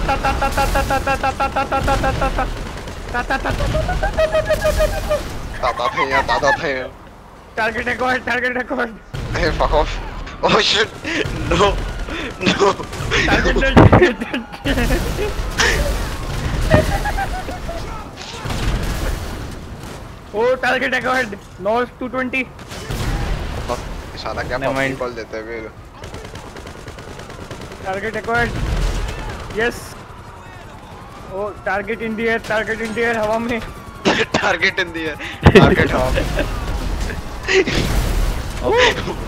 Target acquired, target acquired. Hey, fuck off. Oh shit. No. No. Target dead. Oh, target acquired. North 220. साला क्या public call देते हैं फिर? Target acquired. Yes. Oh, target in the air, target in the air, हवा में. Target in the air. Target हवा में. Oh.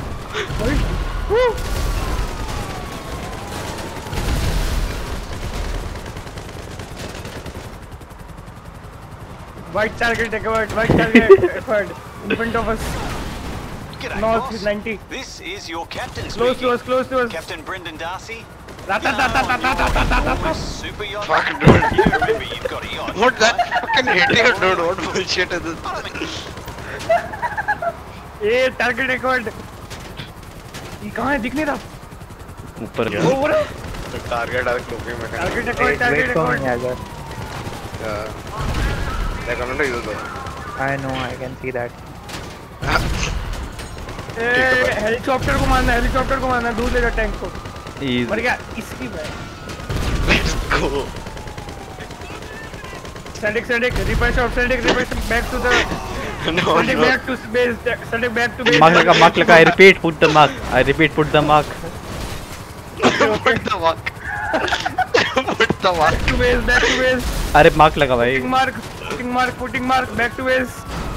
White target acquired, white target acquired. In front of us. G'day, North boss. 90. This is your captain Close speaking. to us, close to us. Captain Brendan Darcy. Rata-ta-ta-ta-ta-ta-ta-ta. Super yacht. Fuck, dude. You remember you've got a yacht. What that fucking hitting, dude? What bullshit is this? ये target acquired. ये कहाँ है? दिख नहीं रहा. ऊपर वो बोला. Target are cloaking में. Target acquired, target acquired. They're gonna do that. I know, I can see that. Helicopter को मारना, हेलीकॉप्टर को मारना, दूर ले जा टैंक को. मर गया इसकी bag. Let's go. Static, repair shop, static, back to the. No, static no. back to base, static back to base. Mark laka. I repeat, put the mark. I repeat, put the mark. Put the mark. Put the mark. Back to base, back to base. अरे mark लगा भाई. Putting mark, back to base.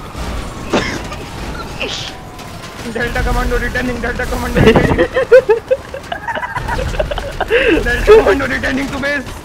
Delta commando returning, Delta commando returning. Delta commando returning to base.